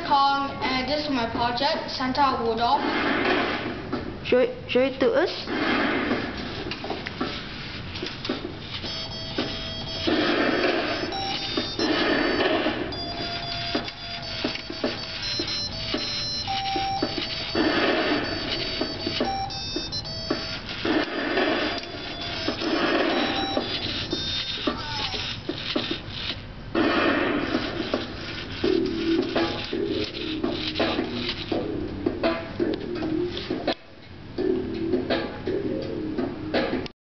Kong, and this is my project, Santa Rudolph. Show it to us.